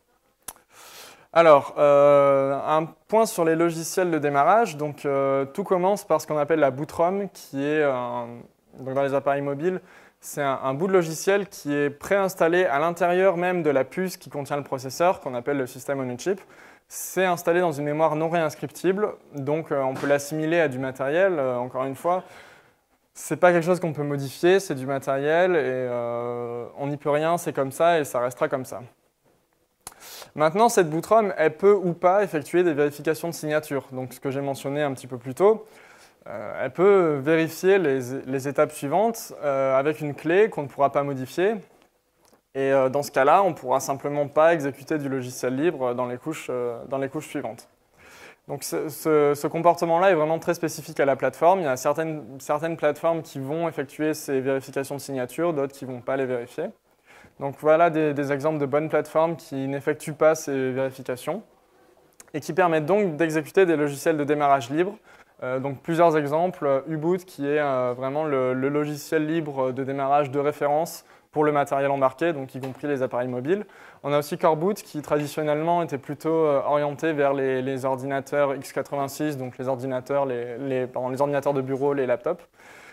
Alors, un point sur les logiciels de démarrage. Donc, tout commence par ce qu'on appelle la boot ROM, qui est, donc dans les appareils mobiles, c'est un bout de logiciel qui est préinstallé à l'intérieur même de la puce qui contient le processeur, qu'on appelle le system on a chip. C'est installé dans une mémoire non réinscriptible, donc on peut l'assimiler à du matériel, encore une fois. C'est pas quelque chose qu'on peut modifier, c'est du matériel, et on n'y peut rien, c'est comme ça, et ça restera comme ça. Maintenant, cette boot ROM, elle peut ou pas effectuer des vérifications de signature. Donc, ce que j'ai mentionné un petit peu plus tôt, elle peut vérifier les étapes suivantes avec une clé qu'on ne pourra pas modifier. Et dans ce cas-là, on ne pourra simplement pas exécuter du logiciel libre dans les couches suivantes. Donc, ce comportement-là est vraiment très spécifique à la plateforme. Il y a certaines plateformes qui vont effectuer ces vérifications de signature, d'autres qui ne vont pas les vérifier. Donc voilà des exemples de bonnes plateformes qui n'effectuent pas ces vérifications et qui permettent donc d'exécuter des logiciels de démarrage libre. Donc plusieurs exemples, U-Boot qui est vraiment le logiciel libre de démarrage de référence pour le matériel embarqué, donc y compris les appareils mobiles. On a aussi Coreboot qui traditionnellement était plutôt orienté vers les ordinateurs x86, donc les ordinateurs de bureau, les laptops.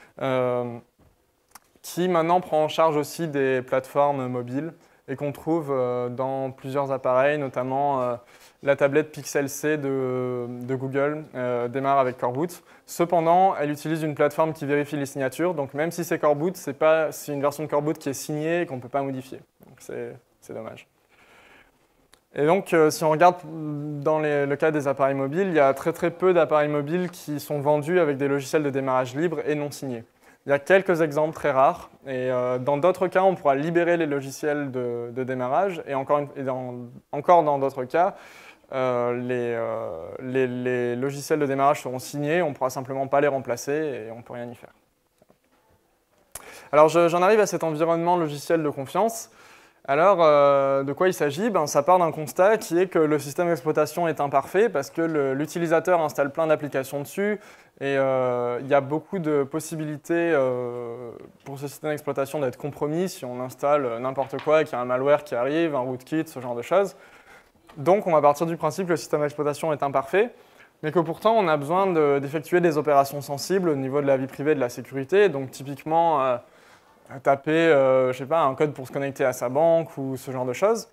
Qui maintenant prend en charge aussi des plateformes mobiles et qu'on trouve dans plusieurs appareils, notamment la tablette Pixel C de Google démarre avec Coreboot. Cependant, elle utilise une plateforme qui vérifie les signatures, donc même si c'est Coreboot, c'est une version de Coreboot qui est signée et qu'on ne peut pas modifier. Donc c'est dommage. Et donc, si on regarde dans le cas des appareils mobiles, il y a très peu d'appareils mobiles qui sont vendus avec des logiciels de démarrage libre et non signés. Il y a quelques exemples très rares, et dans d'autres cas, on pourra libérer les logiciels de démarrage, et encore dans d'autres cas, les logiciels de démarrage seront signés, on ne pourra simplement pas les remplacer, et on ne peut rien y faire. Alors, j'en arrive à cet environnement logiciel de confiance. Alors, de quoi il s'agit? Ça part d'un constat qui est que le système d'exploitation est imparfait parce que l'utilisateur installe plein d'applications dessus et il y a beaucoup de possibilités pour ce système d'exploitation d'être compromis si on installe n'importe quoi et qu'il y a un malware qui arrive, un rootkit, ce genre de choses. Donc, on va partir du principe que le système d'exploitation est imparfait, mais que pourtant, on a besoin d'effectuer des opérations sensibles au niveau de la vie privée et de la sécurité. Donc, typiquement, taper je sais pas, un code pour se connecter à sa banque ou ce genre de choses.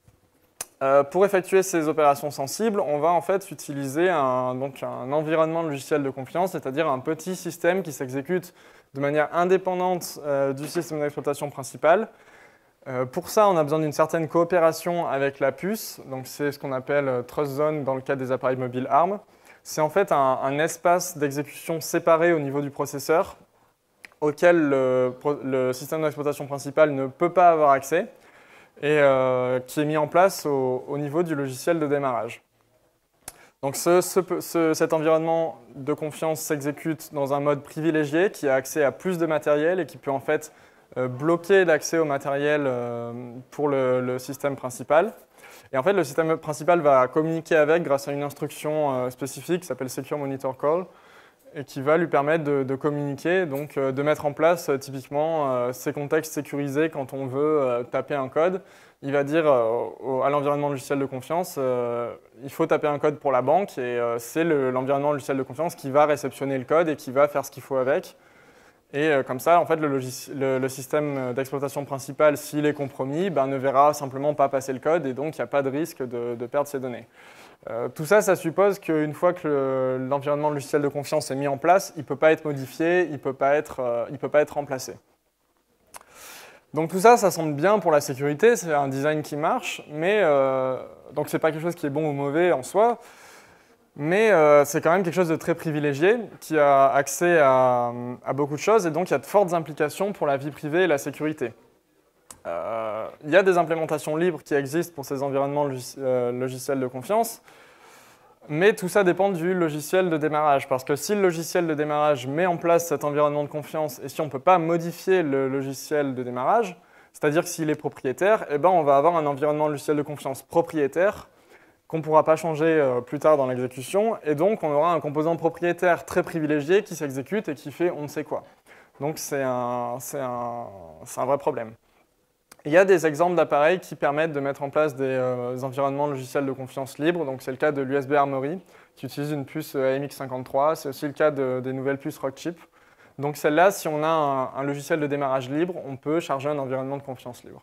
Pour effectuer ces opérations sensibles, on va en fait utiliser un environnement logiciel de confiance, c'est-à-dire un petit système qui s'exécute de manière indépendante du système d'exploitation principal. Pour ça, on a besoin d'une certaine coopération avec la puce, donc c'est ce qu'on appelle Trust Zone dans le cas des appareils mobiles ARM. C'est en fait un espace d'exécution séparé au niveau du processeur, auquel le système d'exploitation principal ne peut pas avoir accès et qui est mis en place au niveau du logiciel de démarrage. Donc cet environnement de confiance s'exécute dans un mode privilégié qui a accès à plus de matériel et qui peut en fait bloquer l'accès au matériel pour le système principal. Et en fait, le système principal va communiquer avec grâce à une instruction spécifique qui s'appelle Secure Monitor Call. et qui va lui permettre de communiquer, donc de mettre en place typiquement ces contextes sécurisés quand on veut taper un code. Il va dire à l'environnement logiciel de confiance, il faut taper un code pour la banque, et c'est l'environnement logiciel de confiance qui va réceptionner le code et qui va faire ce qu'il faut avec. Et comme ça, en fait, le système d'exploitation principal, s'il est compromis, ben, ne verra simplement pas passer le code, et donc il n'y a pas de risque de perdre ces données. Tout ça, ça suppose qu'une fois que l'environnement logiciel de confiance est mis en place, il ne peut pas être modifié, il ne peut pas être remplacé. Donc tout ça, ça semble bien pour la sécurité, c'est un design qui marche, mais donc c'est pas quelque chose qui est bon ou mauvais en soi, mais c'est quand même quelque chose de très privilégié, qui a accès à beaucoup de choses, et donc il y a de fortes implications pour la vie privée et la sécurité. Il y a des implémentations libres qui existent pour ces environnements logiciels de confiance, mais tout ça dépend du logiciel de démarrage, parce que si le logiciel de démarrage met en place cet environnement de confiance, et si on ne peut pas modifier le logiciel de démarrage, c'est-à-dire que s'il est propriétaire, eh ben on va avoir un environnement logiciel de confiance propriétaire qu'on ne pourra pas changer plus tard dans l'exécution, et donc on aura un composant propriétaire très privilégié qui s'exécute et qui fait on ne sait quoi. Donc c'est un vrai problème. Il y a des exemples d'appareils qui permettent de mettre en place des environnements logiciels de confiance libres. Donc c'est le cas de l'USB Armory, qui utilise une puce AMX53. C'est aussi le cas des nouvelles puces Rockchip. Donc celle-là, si on a un logiciel de démarrage libre, on peut charger un environnement de confiance libre.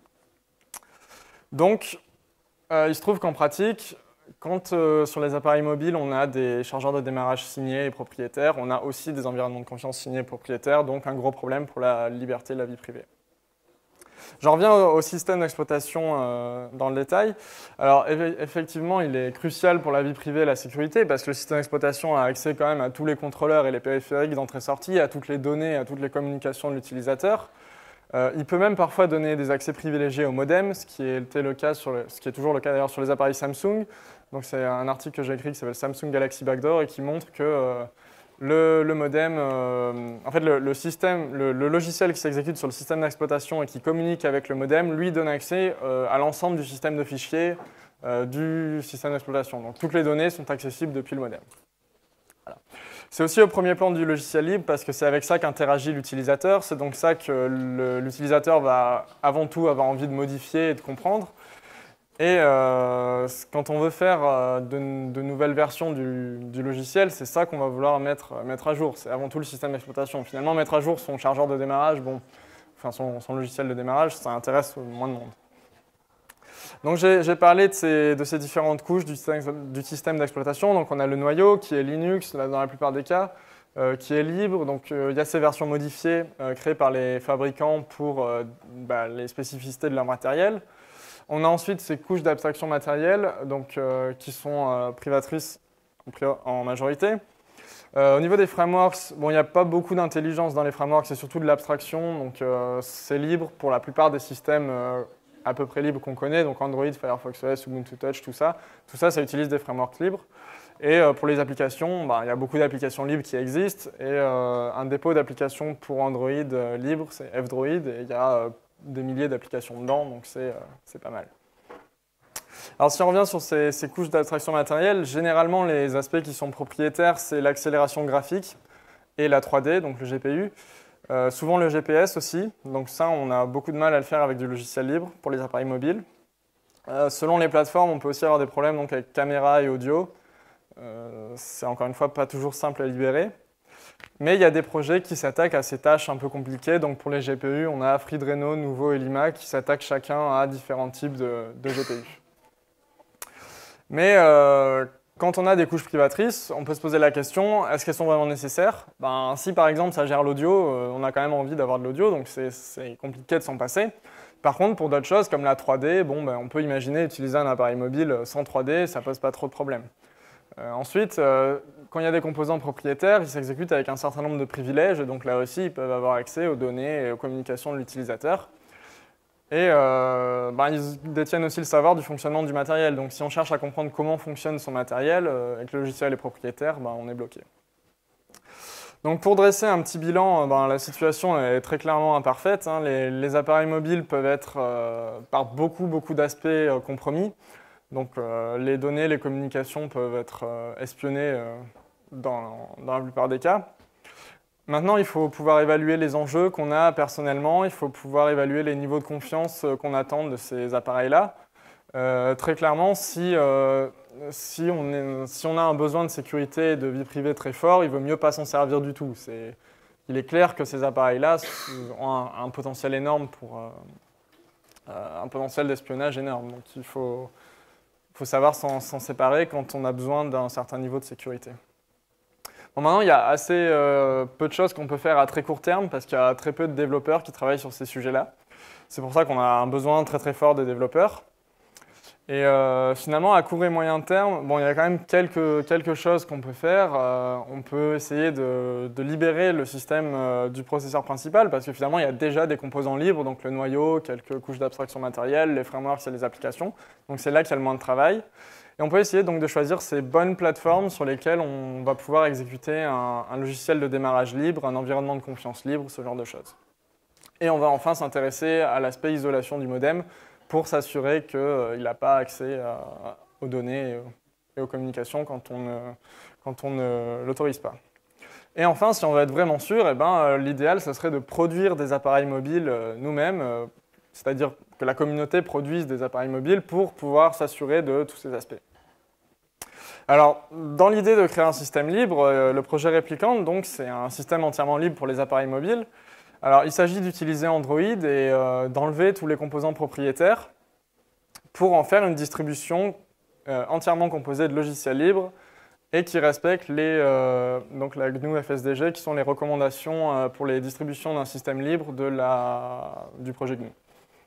Donc il se trouve qu'en pratique, quand sur les appareils mobiles, on a des chargeurs de démarrage signés et propriétaires, on a aussi des environnements de confiance signés et propriétaires, donc un gros problème pour la liberté et la vie privée. J'en reviens au système d'exploitation dans le détail. Alors effectivement, il est crucial pour la vie privée et la sécurité parce que le système d'exploitation a accès quand même à tous les contrôleurs et les périphériques d'entrée-sortie, à toutes les données, à toutes les communications de l'utilisateur. Il peut même parfois donner des accès privilégiés au modem, ce qui était le cas ce qui est toujours le cas d'ailleurs sur les appareils Samsung. Donc c'est un article que j'ai écrit qui s'appelle Samsung Galaxy Backdoor et qui montre que le modem, en fait le logiciel qui s'exécute sur le système d'exploitation et qui communique avec le modem, lui donne accès à l'ensemble du système de fichiers du système d'exploitation. Donc toutes les données sont accessibles depuis le modem. Voilà. C'est aussi au premier plan du logiciel libre parce que c'est avec ça qu'interagit l'utilisateur. C'est donc ça que l'utilisateur va avant tout avoir envie de modifier et de comprendre. Et quand on veut faire de nouvelles versions du logiciel, c'est ça qu'on va vouloir mettre à jour. C'est avant tout le système d'exploitation. Finalement, mettre à jour son chargeur de démarrage, enfin son logiciel de démarrage, ça intéresse moins de monde. Donc j'ai parlé de ces différentes couches du système d'exploitation. Donc on a le noyau qui est Linux dans la plupart des cas, qui est libre. Donc il y a ces versions modifiées créées par les fabricants pour les spécificités de leur matériel. On a ensuite ces couches d'abstraction matérielle donc, qui sont privatrices en majorité. Au niveau des frameworks, il n'y a pas beaucoup d'intelligence dans les frameworks, c'est surtout de l'abstraction. Donc c'est libre pour la plupart des systèmes à peu près libres qu'on connaît, donc Android, Firefox OS, Ubuntu Touch, tout ça. Tout ça, ça utilise des frameworks libres. Et pour les applications, il y a beaucoup d'applications libres qui existent. Et un dépôt d'applications pour Android libre, c'est F-Droid. Et il y a des milliers d'applications dedans, donc c'est pas mal. Alors si on revient sur ces couches d'abstraction matérielle, généralement les aspects qui sont propriétaires, c'est l'accélération graphique et la 3D, donc le GPU. Souvent le GPS aussi, donc ça on a beaucoup de mal à le faire avec du logiciel libre pour les appareils mobiles. Selon les plateformes, on peut aussi avoir des problèmes donc, avec caméra et audio. C'est encore une fois pas toujours simple à libérer. Mais il y a des projets qui s'attaquent à ces tâches un peu compliquées. Donc pour les GPU, on a Freedreno, Nouveau et Lima qui s'attaquent chacun à différents types de GPU. Mais quand on a des couches privatrices, on peut se poser la question, est-ce qu'elles sont vraiment nécessaires? Si par exemple ça gère l'audio, on a quand même envie d'avoir de l'audio, donc c'est compliqué de s'en passer. Par contre, pour d'autres choses comme la 3D, on peut imaginer utiliser un appareil mobile sans 3D, ça ne pose pas trop de problèmes. Ensuite, quand il y a des composants propriétaires, ils s'exécutent avec un certain nombre de privilèges, et donc là aussi, ils peuvent avoir accès aux données et aux communications de l'utilisateur. Et ils détiennent aussi le savoir du fonctionnement du matériel. Donc si on cherche à comprendre comment fonctionne son matériel et que le logiciel est propriétaire, on est bloqué. Donc pour dresser un petit bilan, la situation est très clairement imparfaite. Les appareils mobiles peuvent être par beaucoup d'aspects compromis. Donc les données, les communications peuvent être espionnées dans la plupart des cas. Maintenant, il faut pouvoir évaluer les enjeux qu'on a personnellement, il faut pouvoir évaluer les niveaux de confiance qu'on attend de ces appareils-là. Très clairement, si on a un besoin de sécurité et de vie privée très fort, il vaut mieux pas s'en servir du tout. Il est clair que ces appareils-là ont un potentiel énorme un potentiel d'espionnage énorme. Donc il faut savoir s'en séparer quand on a besoin d'un certain niveau de sécurité. Bon, maintenant, il y a assez peu de choses qu'on peut faire à très court terme parce qu'il y a très peu de développeurs qui travaillent sur ces sujets-là. C'est pour ça qu'on a un besoin très très fort de développeurs. Et finalement, à court et moyen terme, bon, il y a quand même quelque chose qu'on peut faire. On peut essayer de libérer le système du processeur principal parce que finalement, il y a déjà des composants libres, donc le noyau, quelques couches d'abstraction matérielle, les frameworks et les applications. Donc c'est là qu'il y a le moins de travail. Et on peut essayer donc de choisir ces bonnes plateformes sur lesquelles on va pouvoir exécuter un logiciel de démarrage libre, un environnement de confiance libre, ce genre de choses. Et on va enfin s'intéresser à l'aspect isolation du modem pour s'assurer qu'il n'a pas accès aux données et aux communications quand on ne l'autorise pas. Et enfin, si on veut être vraiment sûr, l'idéal, ce serait de produire des appareils mobiles nous-mêmes, c'est-à-dire que la communauté produise des appareils mobiles pour pouvoir s'assurer de tous ces aspects. Alors, dans l'idée de créer un système libre, le projet Replicant, donc, c'est un système entièrement libre pour les appareils mobiles. Alors, il s'agit d'utiliser Android et d'enlever tous les composants propriétaires pour en faire une distribution entièrement composée de logiciels libres et qui respecte donc la GNU FSDG, qui sont les recommandations pour les distributions d'un système libre du projet GNU.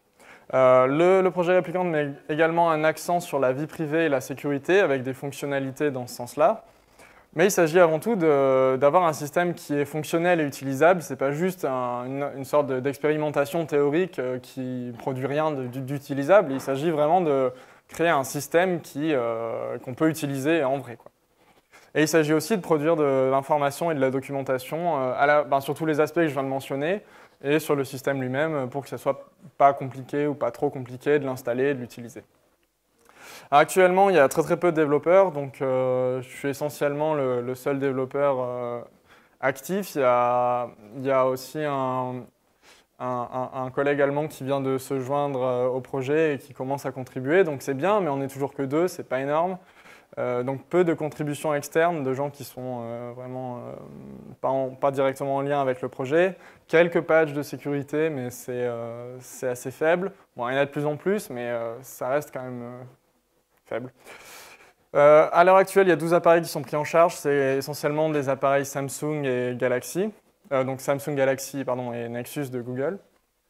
Le projet Replicant met également un accent sur la vie privée et la sécurité avec des fonctionnalités dans ce sens-là. Mais il s'agit avant tout d'avoir un système qui est fonctionnel et utilisable. Ce n'est pas juste une sorte d'expérimentation théorique qui ne produit rien d'utilisable. Il s'agit vraiment de créer un système qu'on peut utiliser en vrai, quoi. Et il s'agit aussi de produire de l'information et de la documentation sur tous les aspects que je viens de mentionner et sur le système lui-même pour que ce ne soit pas compliqué ou pas trop compliqué de l'installer et de l'utiliser. Actuellement, il y a très très peu de développeurs, donc je suis essentiellement le seul développeur actif. Il y a aussi un collègue allemand qui vient de se joindre au projet et qui commence à contribuer, donc c'est bien, mais on n'est toujours que deux, c'est pas énorme. Donc peu de contributions externes, de gens qui sont vraiment pas directement en lien avec le projet. Quelques patchs de sécurité, mais c'est assez faible. Bon, il y en a de plus en plus, mais ça reste quand même faible. À l'heure actuelle, il y a 12 appareils qui sont pris en charge. C'est essentiellement des appareils Samsung et Galaxy. Donc Samsung Galaxy et Nexus de Google.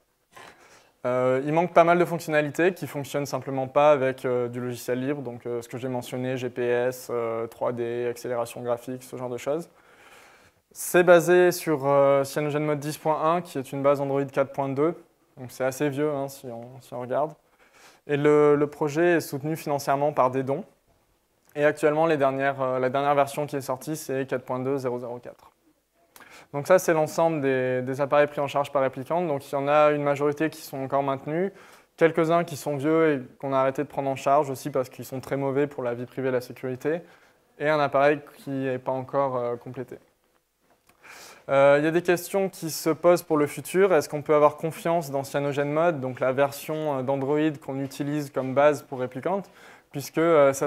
Il manque pas mal de fonctionnalités qui ne fonctionnent simplement pas avec du logiciel libre, donc ce que j'ai mentionné, GPS, 3D, accélération graphique, ce genre de choses. C'est basé sur CyanogenMod 10.1, qui est une base Android 4.2, donc c'est assez vieux hein, si on regarde. Et le projet est soutenu financièrement par des dons. Et actuellement, la dernière version qui est sortie, c'est 4.2.004. Donc ça, c'est l'ensemble des appareils pris en charge par Replicant. Donc il y en a une majorité qui sont encore maintenus, quelques-uns qui sont vieux et qu'on a arrêté de prendre en charge aussi parce qu'ils sont très mauvais pour la vie privée et la sécurité, et un appareil qui n'est pas encore complété. Il y a des questions qui se posent pour le futur. Est-ce qu'on peut avoir confiance dans CyanogenMod, donc la version d'Android qu'on utilise comme base pour Replicant, puisque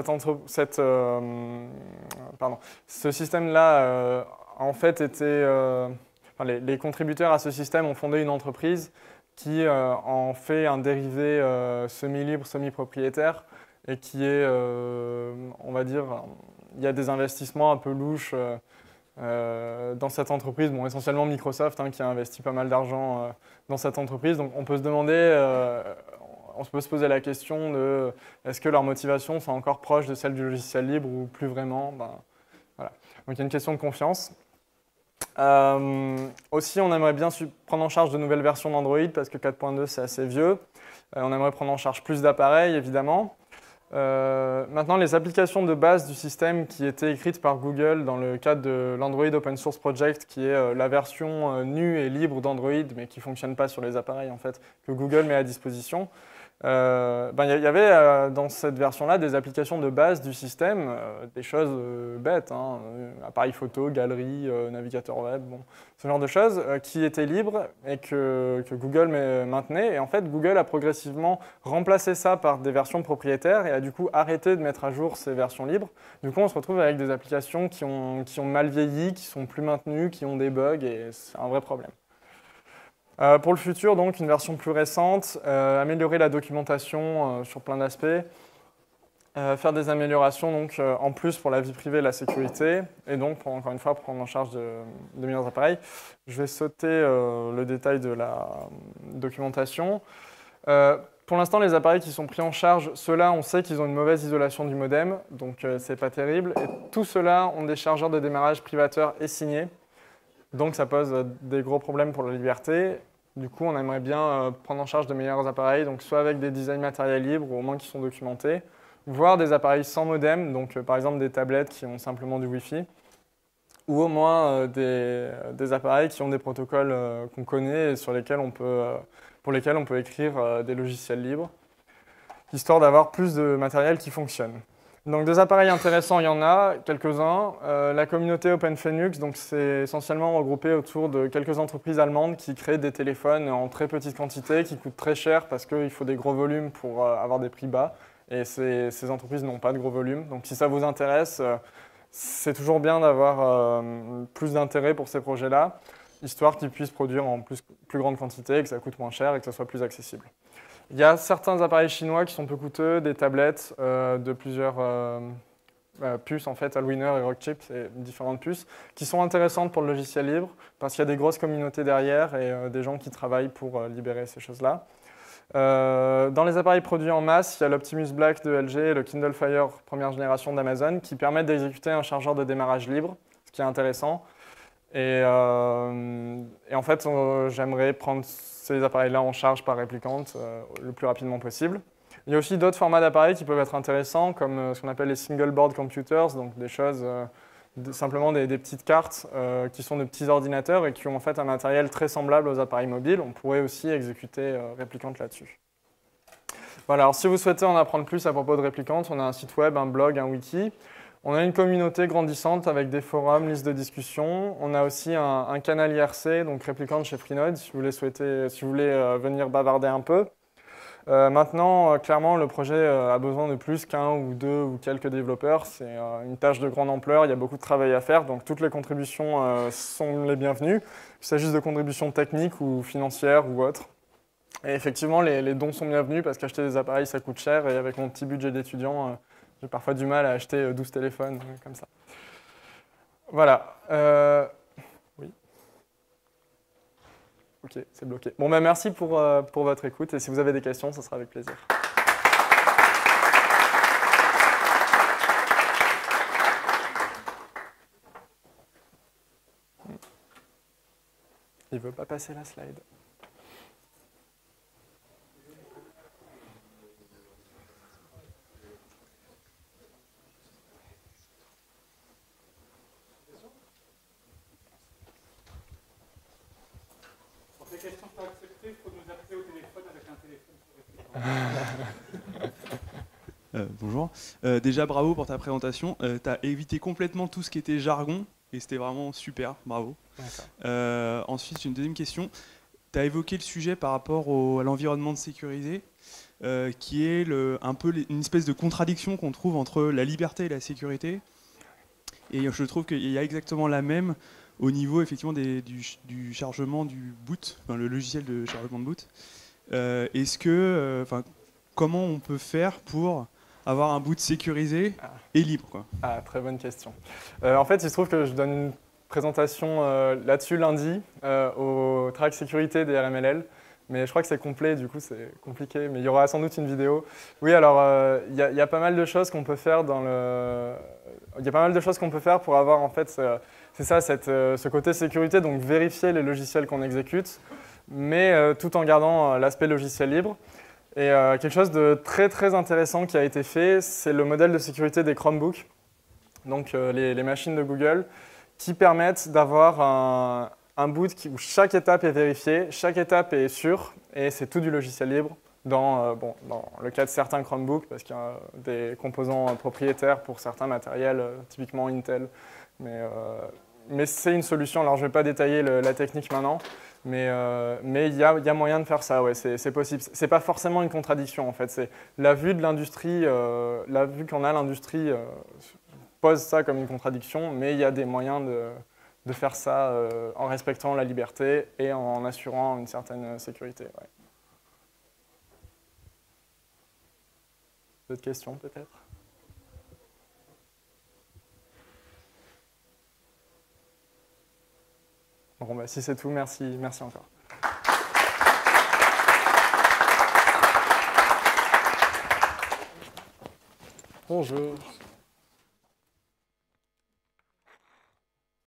ce système-là en fait les contributeurs à ce système ont fondé une entreprise qui en fait un dérivé semi-libre, semi-propriétaire et qui est, on va dire, il y a des investissements un peu louches dans cette entreprise, bon, essentiellement Microsoft qui a investi pas mal d'argent dans cette entreprise. Donc on peut se demander, on peut se poser la question de est-ce que leurs motivations sont encore proches de celles du logiciel libre ou plus vraiment. Voilà. Donc il y a une question de confiance. Aussi, on aimerait bien prendre en charge de nouvelles versions d'Android parce que 4.2 c'est assez vieux. On aimerait prendre en charge plus d'appareils, évidemment. Maintenant, les applications de base du système qui étaient écrites par Google dans le cadre de l'Android Open Source Project, qui est la version nue et libre d'Android, mais qui ne fonctionne pas sur les appareils en fait, que Google met à disposition, y avait dans cette version-là des applications de base du système, des choses bêtes, hein, appareil photo, galerie, navigateur web, bon, ce genre de choses qui étaient libres et que Google maintenait. Et en fait, Google a progressivement remplacé ça par des versions propriétaires et a du coup arrêté de mettre à jour ces versions libres. Du coup, on se retrouve avec des applications qui ont mal vieilli, qui sont plus maintenues, qui ont des bugs et c'est un vrai problème. Pour le futur, donc, une version plus récente, améliorer la documentation sur plein d'aspects, faire des améliorations donc, en plus pour la vie privée et la sécurité, et donc, encore une fois, prendre en charge de meilleurs appareils. Je vais sauter le détail de la documentation. Pour l'instant, les appareils qui sont pris en charge, ceux-là, on sait qu'ils ont une mauvaise isolation du modem, donc c'est pas terrible. Et tous ceux-là ont des chargeurs de démarrage privateurs et signés, donc ça pose des gros problèmes pour la liberté. Du coup, on aimerait bien prendre en charge de meilleurs appareils, donc soit avec des designs matériels libres, ou au moins qui sont documentés, voire des appareils sans modem, donc par exemple des tablettes qui ont simplement du Wi-Fi, ou au moins des appareils qui ont des protocoles qu'on connaît et pour lesquels on peut écrire des logiciels libres, histoire d'avoir plus de matériel qui fonctionne. Donc des appareils intéressants, il y en a quelques-uns. La communauté OpenPhoenix, donc c'est essentiellement regroupé autour de quelques entreprises allemandes qui créent des téléphones en très petite quantité, qui coûtent très cher parce qu'il faut des gros volumes pour avoir des prix bas. Et ces entreprises n'ont pas de gros volumes. Donc si ça vous intéresse, c'est toujours bien d'avoir plus d'intérêt pour ces projets-là, histoire qu'ils puissent produire en plus grande quantité, que ça coûte moins cher et que ça soit plus accessible. Il y a certains appareils chinois qui sont peu coûteux, des tablettes de plusieurs puces, en fait, Allwinner et Rockchip, c'est différentes puces, qui sont intéressantes pour le logiciel libre, parce qu'il y a des grosses communautés derrière et des gens qui travaillent pour libérer ces choses-là. Dans les appareils produits en masse, il y a l'Optimus Black de LG et le Kindle Fire première génération d'Amazon qui permettent d'exécuter un chargeur de démarrage libre, ce qui est intéressant. Et en fait, j'aimerais prendre ces appareils-là en charge par réplicante le plus rapidement possible. Il y a aussi d'autres formats d'appareils qui peuvent être intéressants, comme ce qu'on appelle les single board computers, donc des choses, simplement des petites cartes qui sont de petits ordinateurs et qui ont en fait un matériel très semblable aux appareils mobiles. On pourrait aussi exécuter réplicante là-dessus. Voilà, alors si vous souhaitez en apprendre plus à propos de réplicante, on a un site web, un blog, un wiki. On a une communauté grandissante avec des forums, listes de discussion. On a aussi un canal IRC, donc réplicante chez Freenode, si vous voulez venir bavarder un peu. Maintenant, clairement, le projet a besoin de plus qu'un ou deux ou quelques développeurs. C'est une tâche de grande ampleur, il y a beaucoup de travail à faire, donc toutes les contributions sont les bienvenues, qu'il s'agisse de contributions techniques ou financières ou autres. Et effectivement, les dons sont bienvenus parce qu'acheter des appareils, ça coûte cher, et avec mon petit budget d'étudiant, j'ai parfois du mal à acheter 12 téléphones comme ça. Voilà. Oui. Ok, c'est bloqué. Bon, merci pour votre écoute, et si vous avez des questions, ce sera avec plaisir. Il ne veut pas passer la slide. Bonjour. Déjà, bravo pour ta présentation. Tu as évité complètement tout ce qui était jargon et c'était vraiment super. Bravo. Ensuite, j'ai une deuxième question. Tu as évoqué le sujet par rapport à l'environnement sécurisé, qui est un peu une espèce de contradiction qu'on trouve entre la liberté et la sécurité. Et je trouve qu'il y a exactement la même au niveau effectivement du chargement du boot, enfin, le logiciel de chargement de boot. Comment on peut faire pour avoir un boot sécurisé et libre, quoi. Très bonne question. En fait, il se trouve que je donne une présentation là-dessus lundi au track sécurité des RMLL, mais je crois que c'est complet, du coup c'est compliqué, mais il y aura sans doute une vidéo. Oui, alors il y a pas mal de choses qu'on peut faire pour avoir en fait, c'est ça, ce côté sécurité, donc vérifier les logiciels qu'on exécute, mais tout en gardant l'aspect logiciel libre. Et quelque chose de très très intéressant qui a été fait, c'est le modèle de sécurité des Chromebooks, donc les machines de Google, qui permettent d'avoir un boot où chaque étape est vérifiée, chaque étape est sûre, et c'est tout du logiciel libre. dans le cas de certains Chromebooks, parce qu'il y a des composants propriétaires pour certains matériels, typiquement Intel. Mais c'est une solution. Alors, je ne vais pas détailler la technique maintenant, mais il y a moyen de faire ça, ouais, c'est possible. Ce n'est pas forcément une contradiction, en fait. C'est la vue de l'industrie, la vue qu'on a l'industrie pose ça comme une contradiction, mais il y a des moyens de faire ça en respectant la liberté et en assurant une certaine sécurité. Ouais. D'autres questions, peut-être? Bon, bah, si c'est tout, merci encore. Bonjour.